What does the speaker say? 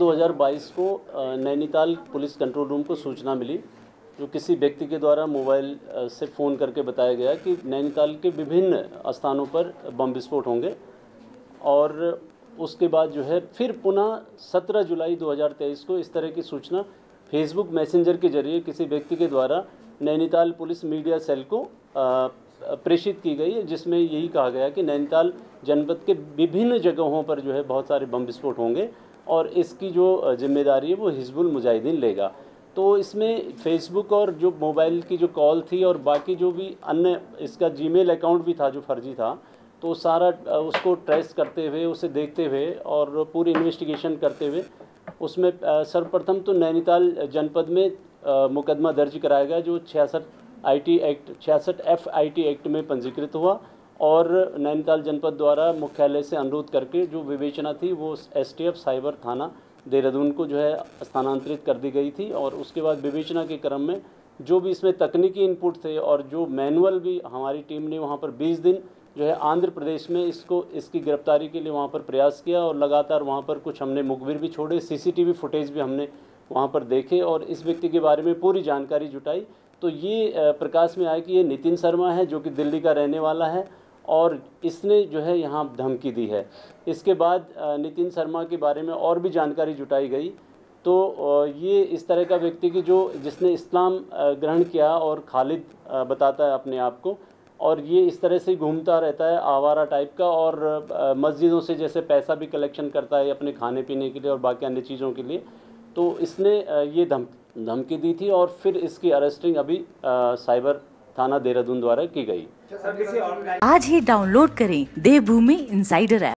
2022 को Nainital police control room को सूचना मिली, जो किसी व्यक्ति के द्वारा मोबाइल से फ़ोन करके बताया गया कि नैनीताल के विभिन्न स्थानों पर बम विस्फोट होंगे। और उसके बाद जो है फिर पुनः 17 जुलाई 2023 को इस तरह की सूचना फेसबुक मैसेंजर के जरिए किसी व्यक्ति के द्वारा नैनीताल पुलिस मीडिया सेल को प्रेषित की गई है, जिसमें यही कहा गया कि नैनीताल जनपद के विभिन्न जगहों पर जो है बहुत सारे बम विस्फोट होंगे और इसकी जो जिम्मेदारी है वो हिजबुल मुजाहिदीन लेगा। तो इसमें फेसबुक और जो मोबाइल की जो कॉल थी और बाकी जो भी अन्य इसका जीमेल अकाउंट भी था जो फर्जी था, तो सारा उसको ट्रेस करते हुए उसे देखते हुए और पूरी इन्वेस्टिगेशन करते हुए उसमें सर्वप्रथम तो नैनीताल जनपद में मुकदमा दर्ज कराया गया, जो 66 FIT एक्ट में पंजीकृत हुआ और नैनीताल जनपद द्वारा मुख्यालय से अनुरोध करके जो विवेचना थी वो STF साइबर थाना देहरादून को जो है स्थानांतरित कर दी गई थी। और उसके बाद विवेचना के क्रम में जो भी इसमें तकनीकी इनपुट थे और जो मैनुअल भी हमारी टीम ने वहाँ पर 20 दिन जो है आंध्र प्रदेश में इसकी गिरफ्तारी के लिए वहाँ पर प्रयास किया और लगातार वहाँ पर कुछ हमने मुखबिर भी छोड़े, CCTV फुटेज भी हमने वहाँ पर देखे और इस व्यक्ति के बारे में पूरी जानकारी जुटाई। तो ये प्रकाश में आया कि ये नितिन शर्मा है, जो कि दिल्ली का रहने वाला है और इसने जो है यहाँ धमकी दी है। इसके बाद नितिन शर्मा के बारे में और भी जानकारी जुटाई गई, तो ये इस तरह का व्यक्ति की जिसने इस्लाम ग्रहण किया और खालिद बताता है अपने आप को, और ये इस तरह से घूमता रहता है आवारा टाइप का और मस्जिदों से जैसे पैसा भी कलेक्शन करता है अपने खाने पीने के लिए और बाकी अन्य चीज़ों के लिए। तो इसने ये धमकी दी थी और फिर इसकी अरेस्टिंग अभी साइबर थाना देहरादून द्वारा की गई। आज ही डाउनलोड करें देवभूमि इनसाइडर ऐप।